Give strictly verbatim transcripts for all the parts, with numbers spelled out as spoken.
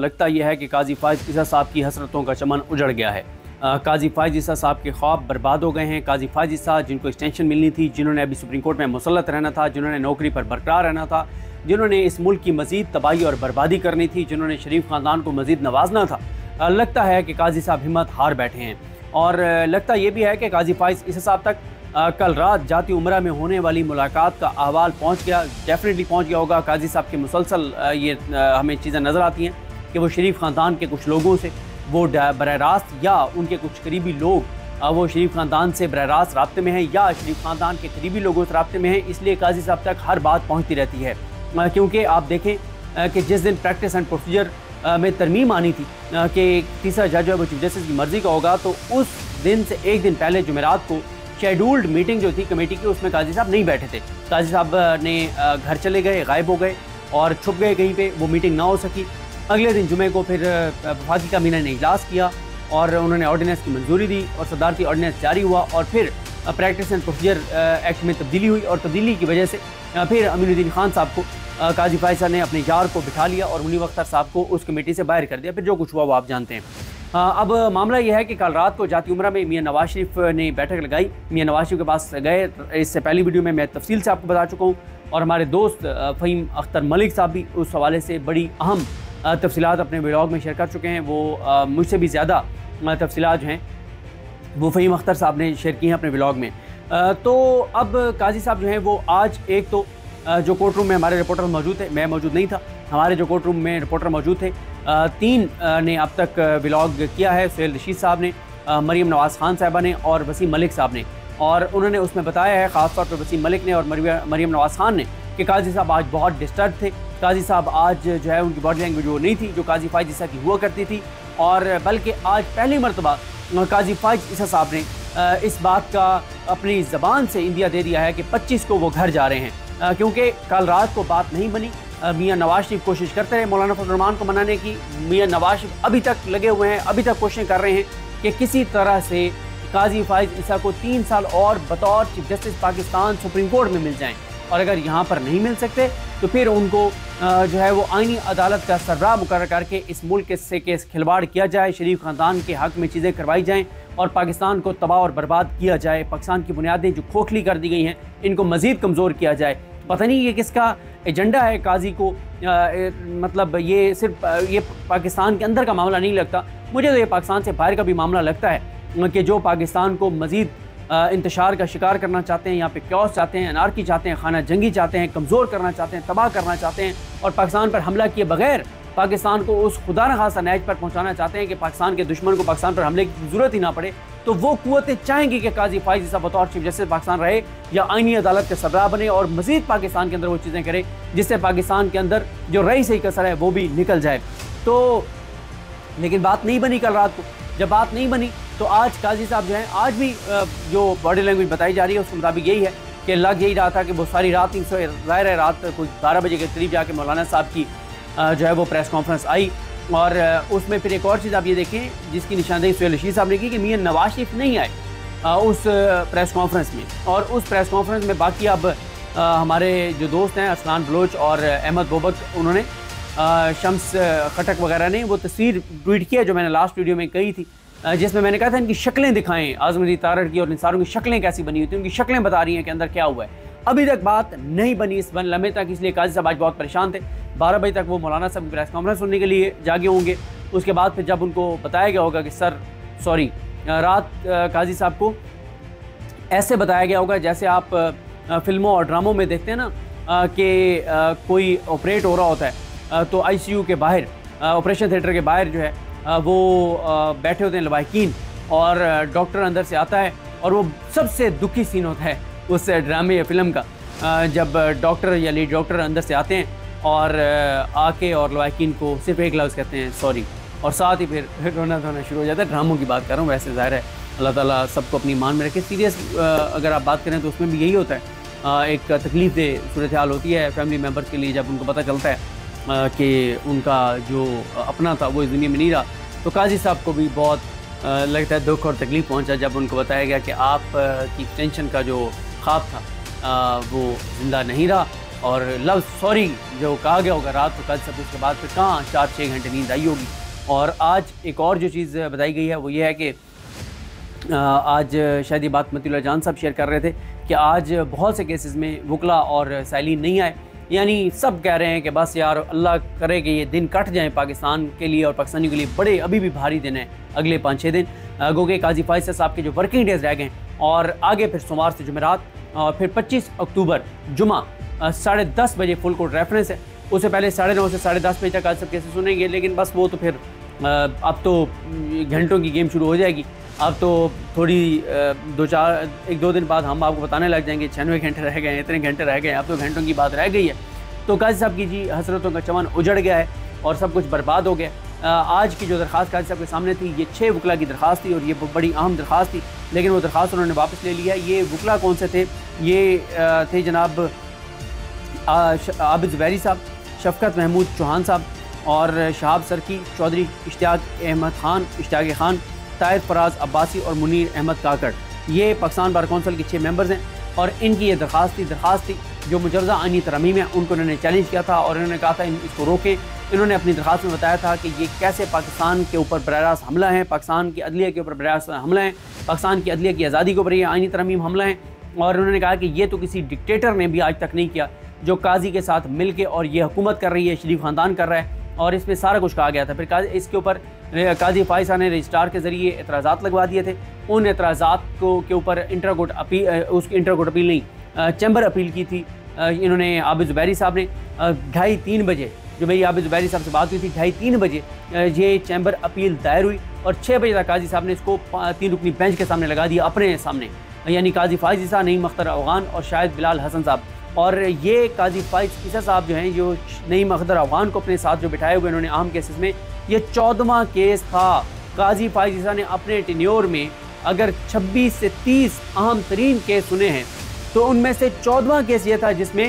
लगता यह है कि काजी फाइज ईसा साहब की हसरतों का चमन उजड़ गया है। काजी फाइज ईसा साहब के ख्वाब बर्बाद हो गए हैं। काजी फाइज ईसा जिनको एक्सटेंशन मिलनी थी, जिन्होंने अभी सुप्रीम कोर्ट में मुसल्लत रहना था, जिन्होंने नौकरी पर बरकरार रहना था, जिन्होंने इस मुल्क की मज़ीद तबाही और बर्बादी करनी थी, जिन्होंने शरीफ ख़ानदान को मज़ीद नवाजना था, लगता है कि काजी साहब हिम्मत हार बैठे हैं। और लगता ये भी है कि काजी फाइज ईसा साहब तक आ, कल रात जाती उम्रा में होने वाली मुलाकात का अहवाल पहुंच गया, डेफिनेटली पहुंच गया होगा। काजी साहब की मुसलसल ये आ, हमें चीज़ें नज़र आती हैं कि वो शरीफ ख़ानदान के कुछ लोगों से वो बरह रास्त या उनके कुछ करीबी लोग आ, वो शरीफ ख़ानदान से बरह रास्त रब्ते में हैं या शरीफ ख़ानदान के करीबी लोगों से रब्ते में हैं, इसलिए काजी साहब तक हर बात पहुँचती रहती है। क्योंकि आप देखें आ, कि जिस दिन प्रैक्टिस एंड प्रोसीजर में तरमीम आनी थी कि तीसरा जज है वो चीफ जस्टिस की मर्ज़ी का होगा, तो उस दिन से एक दिन पहले जुमेरात को शेड्यूल्ड मीटिंग जो थी कमेटी की, उसमें काजी साहब नहीं बैठे थे। काजी साहब ने घर चले गए, गायब हो गए और छुप गए कहीं पे, वो मीटिंग ना हो सकी। अगले दिन जुमे को फिर वफाकी काबीना ने इजलास किया और उन्होंने ऑर्डिनेंस की मंजूरी दी और सदारती ऑर्डिनेंस जारी हुआ और फिर प्रैक्टिस एंड प्रोसीजर एक्ट में तब्दीली हुई और तब्दीली की वजह से फिर अमीनुद्दीन खान साहब को काजी फाइज साहब ने अपने यार को बिठा लिया और मुनीब अख्तर साहब को उस कमेटी से बाहर कर दिया। फिर जो कुछ हुआ वो आप जानते हैं। अब मामला यह है कि कल रात को जाती उम्रा में मियां नवाज शरीफ ने बैठक लगाई। मियां नवाज शरीफ के पास गए, इससे पहली वीडियो में मैं तफसील से आपको बता चुका हूँ और हमारे दोस्त फ़हीम अख्तर मलिक साहब भी उस हवाले से बड़ी अहम तफसीलात अपने व्लॉग में शेयर कर चुके हैं। वो मुझसे भी ज़्यादा तफसीलात जो हैं वो फ़हीम अख्तर साहब ने शेयर की हैं अपने व्लॉग में। तो अब काजी साहब जो हैं वो आज एक तो जो कोर्ट रूम में हमारे रिपोर्टर मौजूद थे, मैं मौजूद नहीं था, हमारे जो कोर्ट रूम में रिपोर्टर मौजूद थे, तीन ने अब तक व्लॉग किया है। सुहेल रशीद साहब ने, मरीम नवाज़ खान साहबा ने और वसीम मलिक साहब ने, और उन्होंने उसमें बताया है ख़ास तौर पर वसीम मलिक ने और मरीम नवाज़ खान ने कि काजी साहब आज बहुत डिस्टर्ब थे। काजी साहब आज जो है उनकी बॉडी लैंग्वेज वो नहीं थी जो काजी फाइज ईसा की हुआ करती थी, और बल्कि आज पहली मरतबा काजी फाइज ईसा साहब ने इस बात का अपनी ज़बान से इंदिया दे दिया है कि पच्चीस को वो घर जा रहे हैं, क्योंकि कल रात को बात नहीं बनी। मियां नवाज शरीफ कोशिश करते रहे मौलाना फजल रहमान को मनाने की, मियां नवाज शरीफ अभी तक लगे हुए हैं, अभी तक कोशिशें कर रहे हैं कि किसी तरह से काजी फाइज ईसा को तीन साल और बतौर chief justice Pakistan supreme court में मिल जाएं, और अगर यहाँ पर नहीं मिल सकते तो फिर उनको जो है वो आईनी अदालत का सरबराह मुकर्रर करके इस मुल्क से केस खिलवाड़ किया जाए, शरीफ ख़ानदान के हक़ में चीज़ें करवाई जाएँ और पाकिस्तान को तबाह और बर्बाद किया जाए। पाकिस्तान की बुनियादें जो खोखली कर दी गई हैं इनको मज़ीद कमज़ोर किया जाए। पता नहीं ये किसका एजेंडा है काजी को, आ, ए, मतलब ये सिर्फ ये पाकिस्तान के अंदर का मामला नहीं लगता, मुझे तो ये पाकिस्तान से बाहर का भी मामला लगता है कि जो पाकिस्तान को मज़ीद इंतशार का शिकार करना चाहते हैं, यहाँ पे क्योस चाहते हैं, अनारकी चाहते हैं, खाना जंगी चाहते हैं, कमज़ोर करना चाहते हैं, तबाह करना चाहते हैं और पाकिस्तान पर हमला किए बगैर पाकिस्तान को उस खुदा न खासा नैज पर पहुँचाना चाहते हैं कि पाकिस्तान के दुश्मन को पाकिस्तान पर हमले की ज़रूरत ही ना पड़े। तो वो कुव्वतें चाहेंगी कि काजी फाइज ईसा बतौर चीफ जस्टिस पाकिस्तान रहे या आईनी अदालत के सरबराह बने और मज़ीद पाकिस्तान के अंदर वो चीज़ें करे जिससे पाकिस्तान के अंदर जो रही सही कसर है वो भी निकल जाए। तो लेकिन बात नहीं बनी कल रात को। जब बात नहीं बनी तो आज काजी साहब जो हैं, आज भी जो बॉडी लैंग्वेज बताई जा रही है उसके मुताबिक यही है कि लग यही रहा था कि वो सारी रात तीन सौ ज़ाहिर है रात कोई बारह बजे के करीब जाके मौलाना साहब की जो है वो प्रेस कॉन्फ्रेंस आई, और उसमें फिर एक और चीज़ आप ये देखें जिसकी निशानदेही सुहेल रशीद साहब ने की कि मियां नवाज शरीफ नहीं आए उस प्रेस कॉन्फ्रेंस में, और उस प्रेस कॉन्फ्रेंस में बाकी अब हमारे जो दोस्त हैं असलान बलोच और अहमद बोबक, उन्होंने शम्स खटक वगैरह ने वो तस्वीर ट्वीट किया जो मैंने लास्ट वीडियो में कही थी, जिसमें मैंने कहा था इनकी शक्लें दिखाएं, आज़म तारड़ की और इन सारों की शक्लें कैसी बनी हुई थी, उनकी शक्लें बता रही हैं कि अंदर क्या हुआ है। अभी तक बात नहीं बनी इस बन लम्हे तक, इसलिए काजी साहब आज बहुत परेशान थे। बारह बजे तक वो मौलाना साहब की प्रेस कॉन्फ्रेंस सुनने के लिए जागे होंगे। उसके बाद फिर जब उनको बताया गया होगा कि सर सॉरी रात काजी साहब को ऐसे बताया गया होगा जैसे आप फिल्मों और ड्रामों में देखते हैं ना कि कोई ऑपरेट हो रहा होता है तो आईसीयू के बाहर, ऑपरेशन थिएटर के बाहर जो है वो बैठे होते हैं लवाहिकीन, और डॉक्टर अंदर से आता है और वो सबसे दुखी सीन होता है उस ड्रामे या फिल्म का, जब डॉक्टर या लीड डॉक्टर अंदर से आते हैं और आके और लवाहिकीन को सिर्फ एक लफ्ज़ कहते हैं सॉरी, और साथ ही फिर रोना धोना शुरू हो जाता है। ड्रामों की बात कर रहा हूँ, वैसे ज़ाहिर है अल्लाह ताला सबको अपनी ईमान में रखे। सीरियस अगर आप बात करें तो उसमें भी यही होता है, एक तकलीफ़ दे सूरत हाल होती है फैमिली मेम्बर्स के लिए जब उनको पता चलता है कि उनका जो अपना था वो इस दुनिया में नहीं रहा। तो काजी साहब को भी बहुत लगता है दुख और तकलीफ़ पहुंचा जब उनको बताया गया कि आप की एक्सटेंशन का जो ख्वाब था वो ज़िंदा नहीं रहा, और लव सॉरी जो कहा गया होगा रात को, कल सब उसके बाद फिर कहाँ चार छः घंटे नींद आई होगी। और आज एक और जो चीज़ बताई गई है वो ये है कि आज शायद ये बात मतीउल्लाह जान साहब शेयर कर रहे थे कि आज बहुत से केसेस में वकला और साइलिन नहीं आए, यानी सब कह रहे हैं कि बस यार अल्लाह करे कि ये दिन कट जाएं पाकिस्तान के लिए और पाकिस्तानियों के लिए बड़े अभी भी भारी दिन है अगले पाँच छः दिन, गो के काजी फायज़ साहब के जो वर्किंग डेज़ रह गए और आगे फिर सोमवार से जुमेरात और फिर पच्चीस अक्टूबर जुमा साढ़े दस बजे फुल कोर्ट रेफरेंस है। उससे पहले साढ़े नौ से साढ़े दस बजे तक आज सब केसेस सुनेंगे, लेकिन बस वो तो फिर अब तो घंटों की गेम शुरू हो जाएगी। अब तो थोड़ी दो चार एक दो दिन बाद हम आपको बताने लग जाएंगे छियानवे घंटे रह गए हैं, इतने घंटे रह गए हैं, अब तो घंटों की बात रह गई है। तो काजी साहब की जी हसरतों का चमन उजड़ गया है और सब कुछ बर्बाद हो गया। आज की जो दरख्वास्त काजी साहब के सामने थी ये छः वकला की दरख्वास्त थी और ये बड़ी अहम दरख्वास्त थी, लेकिन वो दरख्वास्त उन्होंने वापस ले लिया। ये वकला कौन से थे? ये थे जनाब आबिद ज़ुबैरी साहब, शफ़क़त महमूद चौहान साहब और शहाब सरकी, चौधरी इश्तियाक अहमद खान, इश्तियाक खान, ताहिर फराज अब्बासी और मुनीर अहमद काकड़, ये पाकिस्तान बार कौंसिल के छः मेंबर्स हैं और इनकी ये दरख्वास्त थी दरख्वास्त थी जो मुजवज़ा आइनी तरमीम है उनको उन्होंने चैलेंज किया था और उन्होंने कहा था इन इसको रोकें। इन्होंने अपनी दरख्वास्त में बताया था कि ये कैसे पाकिस्तान के ऊपर बराह रास्त हमला है, पाकिस्तान की अदलिया के ऊपर बराह रास्त हमला है, पाकिस्तान की अदलिया की आज़ादी के ऊपर ये आइनी तरमीम हमला है। और उन्होंने कहा कि ये तो किसी डिक्टेटर ने भी आज तक नहीं किया जो काजी के साथ मिल के और ये हुकूमत कर रही है, शरीफ ख़ानदान कर रहा है, और इसमें सारा कुछ कहा गया था। फिर काजी इसके ऊपर काजी फायज़ साहब ने रजिस्ट्रार के ज़रिए एतराज़ात लगवा दिए थे। उन एतराज़ात को के ऊपर इंटर कोर्ट अपील, उसकी इंटर कोर्ट अपील नहीं चैम्बर अपील की थी इन्होंने। आबिद ज़ुबैरी साहब ने ढाई तीन बजे जो मेरी आबिद ज़ुबैरी साहब से बात हुई थी, ढाई तीन बजे ये चैम्बर अपील दायर हुई और छः बजे तक काजी साहब ने इसको तीन रुकनी बेंच के सामने लगा दिया, अपने सामने, यानी काजी फायज़ साहब, नईम अख्तर अफ़गान और शायद बिलाल हसन साहब। और ये काजी फायज़ ईसा साहब जो हैं जो नईम अख्तर अफ़गान को अपने साथ जो बिठाए हुए इन्होंने अहम केसेस में, ये चौदहवां केस था। काजी फायज़ ईसा ने अपने टेन्योर में अगर छब्बीस से तीस अहम तरीन केस सुने हैं तो उनमें से चौदहवां केस ये था जिसमें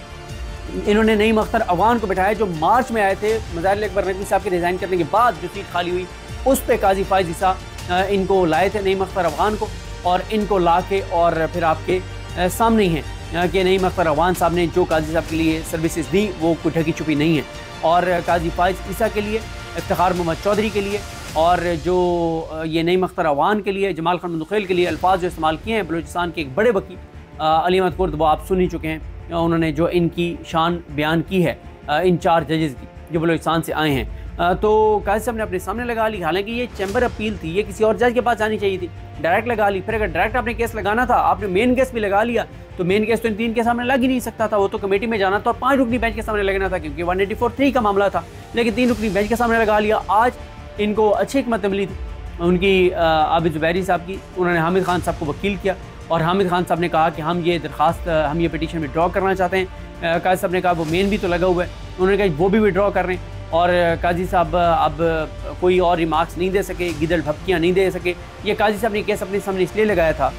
इन्होंने नईम अख्तर अफ़गान को बिठाया जो मार्च में आए थे मज़ाहिर अकबर नकवी साहब के रिज़ाइन करने के बाद जो सीट खाली हुई उस पर काजी फायज़ ईसा इनको लाए थे नईम अख्तर अफ़गान को, और इनको ला के और फिर आपके सामने ही हैं कि नईम अख्तर अफ़गान साहब ने जो काजी साहब के लिए सर्विसेज दी वो कोई ढकी छुपी नहीं है। और काजी फायज़ ईसा के लिए, इफ्तिखार मोहम्मद चौधरी के लिए और जो ये नईम अख्तर अफ़गान के लिए, जमाल खान मुंदखिल के लिए अल्फाज जो इस्तेमाल किए हैं बलूचिस्तान के एक बड़े वकील अली अहमद कुर्द, वो आप सुन ही चुके हैं, उन्होंने जो इनकी शान बयान की है इन चार जजेज़ की जो बलूचिस्तान से आए हैं। तो काजी साहब ने अपने सामने लगा ली, हालांकि ये चैम्बर अपील थी, ये किसी और जज के पास जानी चाहिए थी, डायरेक्ट लगा ली। फिर अगर डायरेक्ट आपने केस लगाना था, आपने मेन केस भी लगा लिया, तो मेन केस तो इन तीन के सामने लग ही नहीं सकता था, वो तो कमेटी में जाना था और पाँच रुकनी बेंच के सामने लगना था क्योंकि वन एटी फोर थ्री का मामला था, लेकिन तीन रुकनी बेंच के सामने लगा लिया। आज इनको अच्छी हिकमत मिली थी उनकी आबिद ज़ुबैरी साहब की, उन्होंने हामिद खान साहब को वकील किया और हामिद खान साहब ने कहा कि हम ये दरख्वास्त, हम ये पिटीशन विड्रॉ करना चाहते हैं। काजी साहब ने कहा वो मेन भी तो लगा हुआ है, उन्होंने कहा वो भी विड्रॉ कर रहे हैं और काजी साहब अब कोई और रिमार्क्स नहीं दे सके, गिदड़ भपकियाँ नहीं दे सके। ये काजी साहब ने केस अपने सामने इसलिए लगाया था,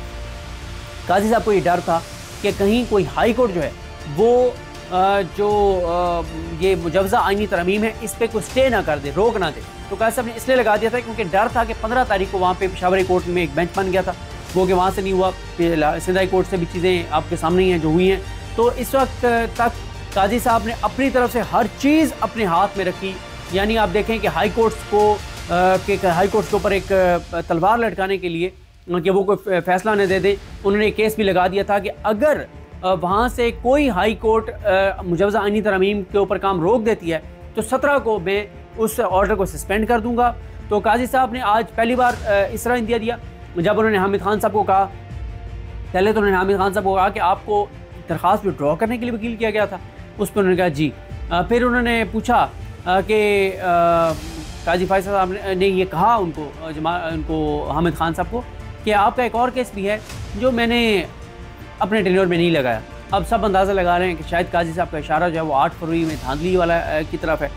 काजी साहब को ये डर था कि कहीं कोई हाई कोर्ट जो है वो जो ये मुजवज़ा आइनी तरमीम है इस पर कोई स्टे ना कर दे, रोक ना दे। तो काजी साहब ने इसलिए लगा दिया था क्योंकि डर था कि पंद्रह तारीख को वहाँ पे पेशावर कोर्ट में एक बेंच बन गया था, वो कि वहाँ से नहीं हुआ, सिंध हाई कोर्ट से भी चीज़ें आपके सामने ही हैं जो हुई हैं। तो इस वक्त तक काजी साहब ने अपनी तरफ से हर चीज़ अपने हाथ में रखी, यानी आप देखें कि हाई कोर्ट्स को के हाई कोर्ट्स के ऊपर एक तलवार लटकाने के लिए कि वो कोई फैसला न दे दे, उन्होंने केस भी लगा दिया था कि अगर वहाँ से कोई हाई कोर्ट मुजवज़ा आइनी तरमीम के ऊपर काम रोक देती है तो सत्रह को मैं उस ऑर्डर को सस्पेंड कर दूँगा। तो काजी साहब ने आज पहली बार इस तरह इंदिया दिया जब उन्होंने हामिद खान साहब को कहा, पहले तो उन्होंने हामिद खान साहब को कहा कि आपको दरख्वास्त विड्रॉ करने के लिए वकील किया गया था, उस पर उन्होंने कहा जी। फिर उन्होंने पूछा कि काजी फायज़ साहब ने ये कहा उनको जमा उनको हामिद खान साहब को कि आपका एक और केस भी है जो मैंने अपने टेन्योर में नहीं लगाया। अब सब अंदाज़ा लगा रहे हैं कि शायद काजी साहब का इशारा जो है वो आठ फरवरी में धांधली वाला की तरफ है।